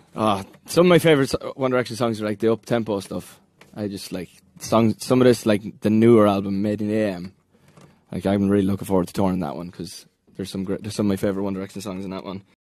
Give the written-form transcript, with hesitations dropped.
Some of my favourite One Direction songs are like the up-tempo stuff. I just like songs. Some of this, like the newer album, Made in AM. Like I'm really looking forward to touring that one because there's some of my favourite One Direction songs in that one.